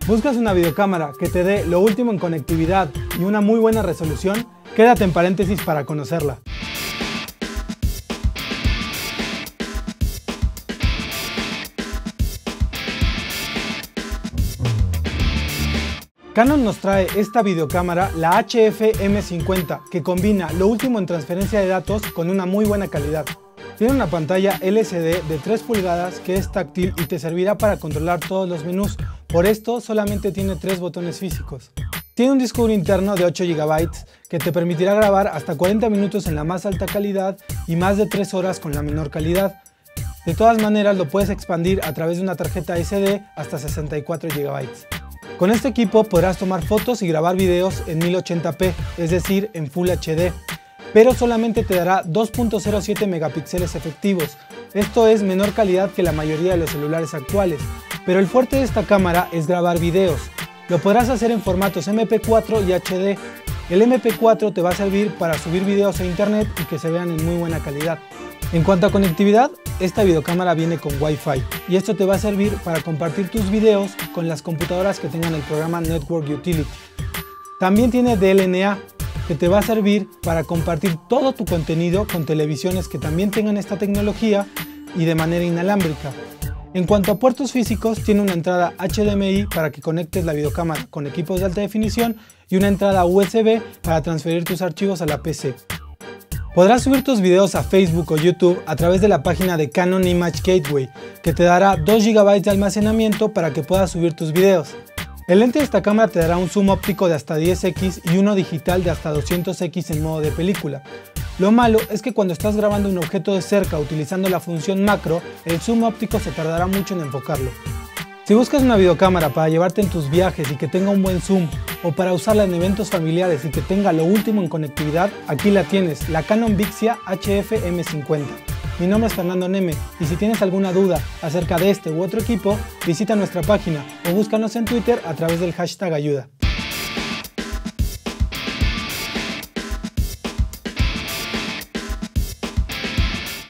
¿Buscas una videocámara que te dé lo último en conectividad y una muy buena resolución? Quédate en paréntesis para conocerla. Canon nos trae esta videocámara, la HF-M50, que combina lo último en transferencia de datos con una muy buena calidad. Tiene una pantalla LCD de 3 pulgadas que es táctil y te servirá para controlar todos los menús. Por esto solamente tiene 3 botones físicos. Tiene un disco duro interno de 8 GB que te permitirá grabar hasta 40 minutos en la más alta calidad y más de 3 horas con la menor calidad. De todas maneras lo puedes expandir a través de una tarjeta SD hasta 64 GB. Con este equipo podrás tomar fotos y grabar videos en 1080p, es decir, en Full HD, pero solamente te dará 2.07 megapíxeles efectivos. Esto es menor calidad que la mayoría de los celulares actuales, pero el fuerte de esta cámara es grabar videos. Lo podrás hacer en formatos MP4 y HD. El MP4 te va a servir para subir videos a internet y que se vean en muy buena calidad. En cuanto a conectividad, esta videocámara viene con Wi-Fi y esto te va a servir para compartir tus videos con las computadoras que tengan el programa Network Utility. También tiene DLNA, que te va a servir para compartir todo tu contenido con televisiones que también tengan esta tecnología y de manera inalámbrica. En cuanto a puertos físicos, tiene una entrada HDMI para que conectes la videocámara con equipos de alta definición y una entrada USB para transferir tus archivos a la PC. Podrás subir tus videos a Facebook o YouTube a través de la página de Canon Image Gateway, que te dará 2 GB de almacenamiento para que puedas subir tus videos. El lente de esta cámara te dará un zoom óptico de hasta 10x y uno digital de hasta 200x en modo de película. Lo malo es que cuando estás grabando un objeto de cerca utilizando la función macro, el zoom óptico se tardará mucho en enfocarlo. Si buscas una videocámara para llevarte en tus viajes y que tenga un buen zoom, o para usarla en eventos familiares y que tenga lo último en conectividad, aquí la tienes, la Canon Vixia HF-M50. Mi nombre es Fernando Neme y si tienes alguna duda acerca de este u otro equipo, visita nuestra página o búscanos en Twitter a través del hashtag ayuda.